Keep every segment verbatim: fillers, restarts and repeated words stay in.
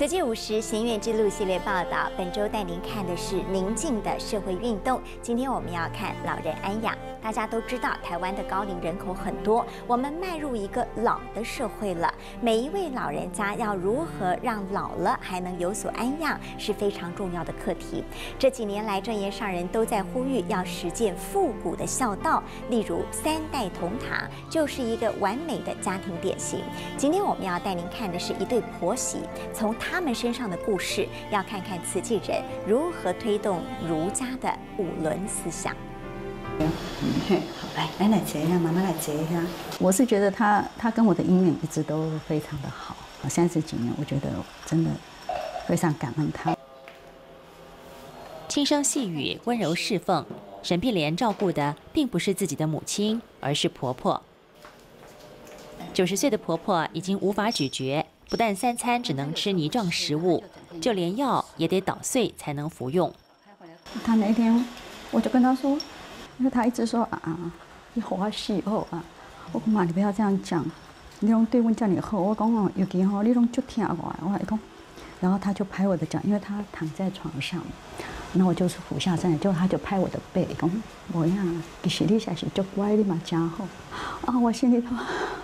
慈济五十行愿之路系列报道，本周带您看的是宁静的社会运动。今天我们要看老人安养。大家都知道，台湾的高龄人口很多，我们迈入一个老的社会了。每一位老人家要如何让老了还能有所安养，是非常重要的课题。这几年来，正言上人都在呼吁要实践复古的孝道，例如三代同堂，就是一个完美的家庭典型。今天我们要带您看的是一对婆媳，从他们身上的故事，要看看慈济人如何推动儒家的五伦思想。 嗯，好，来，来来接一下，妈妈来接一下。 我是觉得他他跟我的姻缘一直都非常的好，三十几年，我觉得真的非常感恩他。 轻声细语，温柔侍奉，沈碧莲照顾的并不是自己的母亲，而是婆婆。九十岁的婆婆已经无法咀嚼，不但三餐只能吃泥状食物，就连药也得捣碎才能服用。 他那天我就跟他说。因为他一直说啊啊，你好我死后啊，我讲妈你不要这样讲，你拢对我这样好，我讲哦，尤其吼你拢就听我，我来讲，然后他就拍我的脚，因为他躺在床上，然后我就是俯下身，就他就拍我的背，讲我呀，其实你才是就乖的嘛，真好啊，我心里头。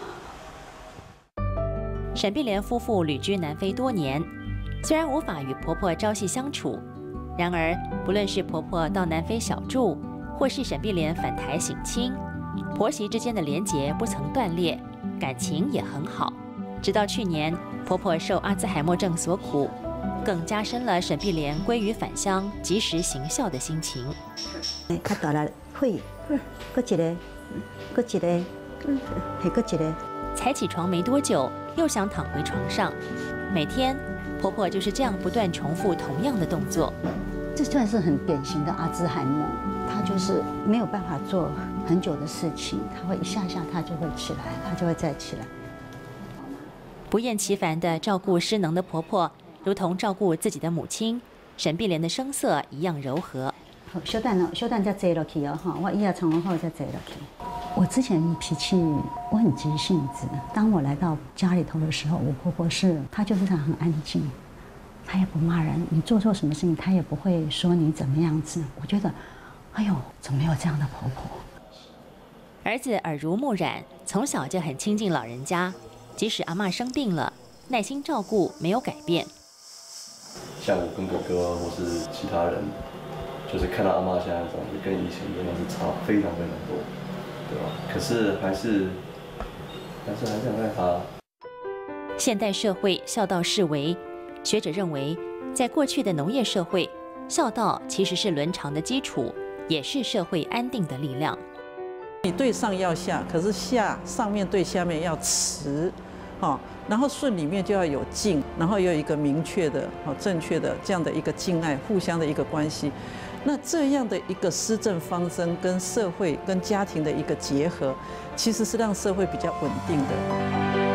沈碧莲夫妇旅居南非多年，虽然无法与婆婆朝夕相处，然而不论是婆婆到南非小住，或是沈碧莲返台省亲，婆媳之间的连结不曾断裂，感情也很好。直到去年，婆婆受阿兹海默症所苦，更加深了沈碧莲归于返乡及时行孝的心情。 较大了，会，搁一个，搁一个，还搁一个。 才起床没多久，又想躺回床上。每天，婆婆就是这样不断重复同样的动作。 这算是很典型的阿兹海默。他就是没有办法做很久的事情，他会一下下他就会起来，他就会再起来。 不厌其烦地照顾失能的婆婆，如同照顾自己的母亲。沈碧莲的声色一样柔和。 好，小等哦，小等再坐落去哦，哈，我以后从后再坐落去。我之前脾气我很急性子，当我来到家里头的时候，我婆婆是她就是她很安静，她也不骂人，你做错什么事情她也不会说你怎么样子。我觉得。哎呦，怎么有这样的婆婆？ 儿子耳濡目染，从小就很亲近老人家，即使阿嬷生病了，耐心照顾没有改变。 像我跟哥哥或是其他人，就是看到阿嬷现在这样子，跟以前真的是差非常非常多，对吧？可是还是，还是还是很爱她。 现代社会孝道式微，学者认为，在过去的农业社会，孝道其实是伦常的基础。也是社会安定的力量。 你对上要下，可是下上面对下面要慈，哦，然后顺里面就要有敬，然后有一个明确的、哦正确的这样的一个敬爱，互相的一个关系。那这样的一个施政方针跟社会跟家庭的一个结合，其实是让社会比较稳定的。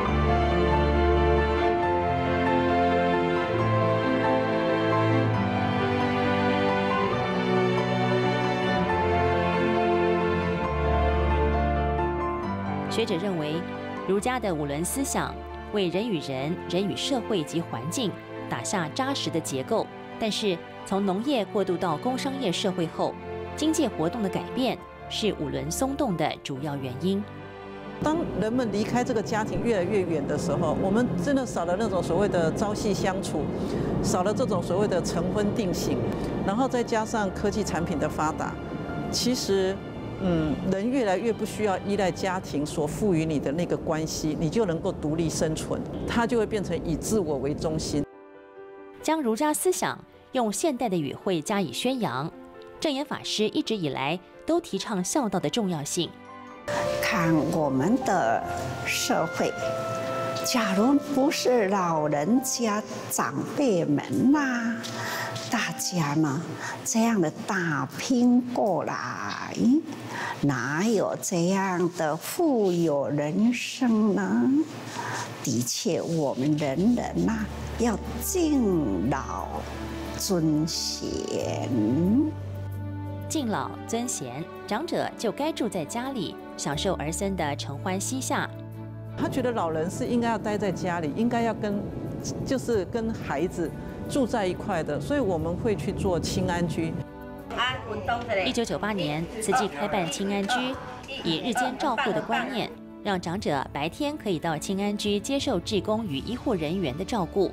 学者认为，儒家的五伦思想为人与人、人与社会及环境打下扎实的结构。但是，从农业过渡到工商业社会后，经济活动的改变是五伦松动的主要原因。 当人们离开这个家庭越来越远的时候，我们真的少了那种所谓的朝夕相处，少了这种所谓的成婚定型，然后再加上科技产品的发达，其实。嗯，人越来越不需要依赖家庭所赋予你的那个关系，你就能够独立生存，它就会变成以自我为中心。 将儒家思想用现代的语汇加以宣扬，正言法师一直以来都提倡孝道的重要性。 看我们的社会，假如不是老人家长辈们呐、啊。大家呢，这样的打拼过来，哪有这样的富有人生呢？的确，我们人人呐、啊，要敬老尊贤。 敬老尊贤，长者就该住在家里，享受儿孙的承欢膝下。 他觉得老人是应该要待在家里，应该要跟就是跟孩子住在一块的，所以我们会去做亲安居。 一九九八年，慈济开办亲安居，以日间照护的观念，让长者白天可以到亲安居接受志工与医护人员的照顾，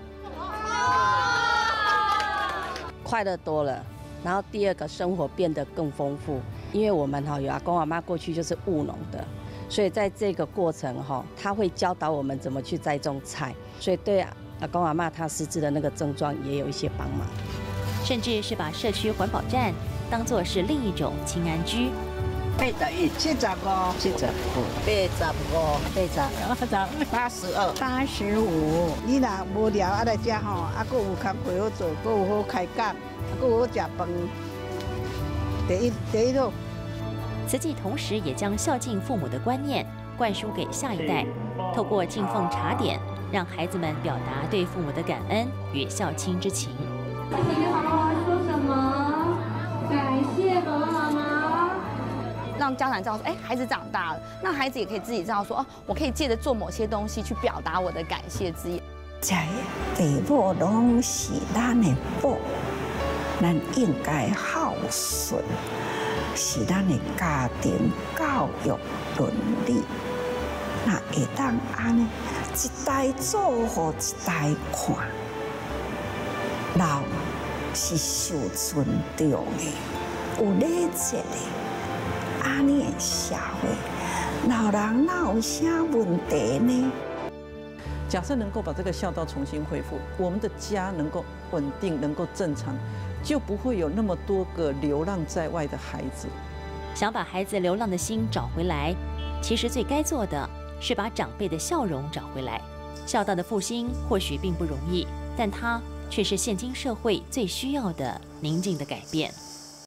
快乐多了。然后第二个，生活变得更丰富，因为我们哈有阿公阿妈过去就是务农的，所以在这个过程哈，他会教导我们怎么去栽种菜，所以对阿公阿妈他失智的那个症状也有一些帮忙。 甚至是把社区环保站当作是另一种亲安居。 八十一、七十五、七十五、八十五、八十、八十二、八十五。你若无聊啊来遮吼，啊，佫有工课好做，佫有好开讲，啊，佫有好食饭。第一，第一路。 慈济同时也将孝敬父母的观念灌输给下一代，透过敬奉茶点，让孩子们表达对父母的感恩与孝亲之情。 谢谢爸爸妈妈说什么？感谢爸爸妈妈。 让家长知道说，哎，孩子长大了，那孩子也可以自己知道说，哦，我可以借着做某些东西去表达我的感谢之意。 这父母拢是咱的宝，咱应该孝顺，是咱的家庭教育伦理。那会当安尼一代做互一代看，老是受尊重的，有礼节的。安尼的社会，老人哪有啥问题呢？ 假设能够把这个孝道重新恢复，我们的家能够稳定，能够正常，就不会有那么多个流浪在外的孩子。 想把孩子流浪的心找回来，其实最该做的是把长辈的笑容找回来。孝道的复兴或许并不容易，但它却是现今社会最需要的宁静的改变。